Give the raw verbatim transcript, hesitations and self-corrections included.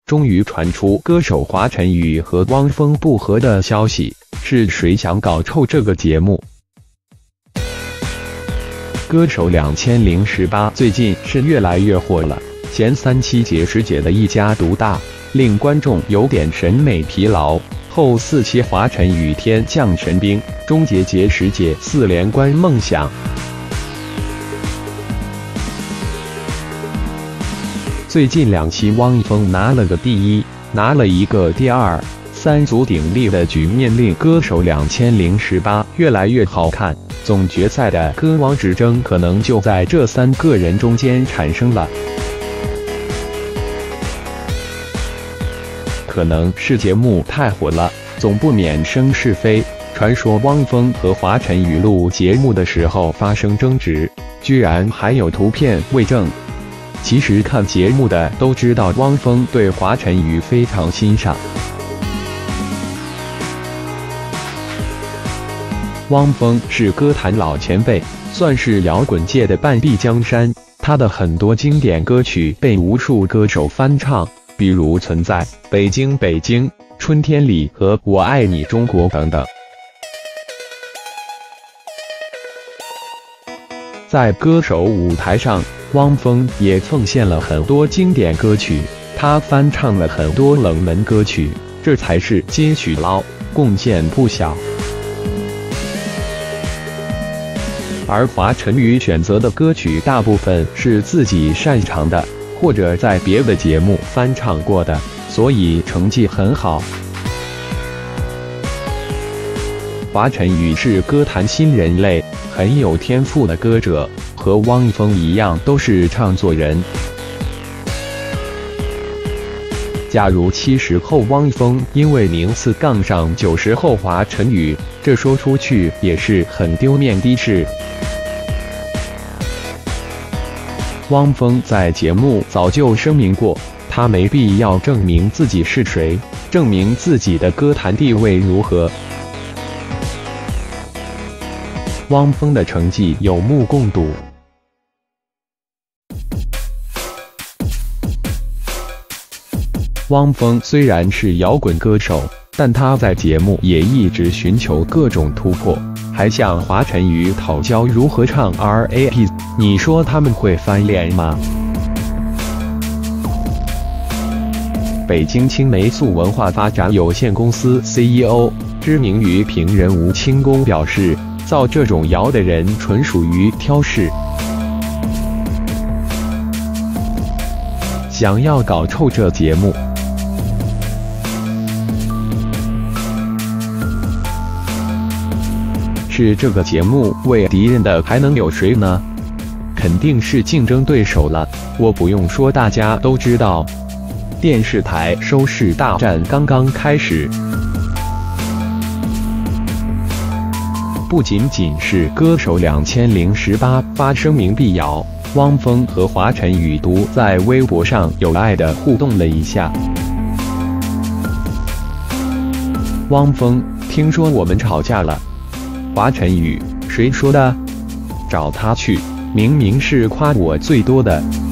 终于传出歌手华晨宇和汪峰不和的消息，是谁想搞臭这个节目？歌手两千零十八最近是越来越火了，前三期结师姐的一家独大，令观众有点审美疲劳。后四期华晨宇天降神兵，终结结师姐四连冠梦想。最近两期汪峰拿了个第一，拿了一个第二，三足鼎立的局面令歌手两千零十八越来越好看。总决赛的歌王之争可能就在这三个人中间产生了。可能是节目太火了，总不免生是非。传说汪峰和华晨宇录节目的时候发生争执，居然还有图片为证。其实看节目的都知道，汪峰对华晨宇非常欣赏。汪峰是歌坛老前辈，算是摇滚界的半壁江山。他的很多经典歌曲被无数歌手翻唱，比如《存在》、《北京北京》、《春天里》和《我爱你中国》等等。在歌手舞台上，汪峰也奉献了很多经典歌曲，他翻唱了很多冷门歌曲，这才是金曲捞，贡献不小。而华晨宇选择的歌曲大部分是自己擅长的，或者在别的节目翻唱过的，所以成绩很好。华晨宇是歌坛新人类，很有天赋的歌者，和汪峰一样都是唱作人。假如七十后汪峰因为名次杠上九十后华晨宇，这说出去也是很丢面的事。汪峰在节目早就声明过，他没必要证明自己是谁，证明自己的歌坛地位如何。汪峰的成绩有目共睹。汪峰虽然是摇滚歌手，但他在节目也一直寻求各种突破，还向华晨宇讨教如何唱 rap。 你说他们会翻脸吗？北京青霉素文化发展有限公司 C E O、知名娱评人吴清宫表示，造这种谣的人纯属于挑事，想要搞臭这节目。是这个节目为敌人的，还能有谁呢？肯定是竞争对手了。我不用说，大家都知道。电视台收视大战刚刚开始。不仅仅是歌手两千零十八发声明辟谣，汪峰和华晨宇都在微博上有爱的互动了一下。汪峰，听说我们吵架了。华晨宇，谁说的？找他去，明明是夸我最多的。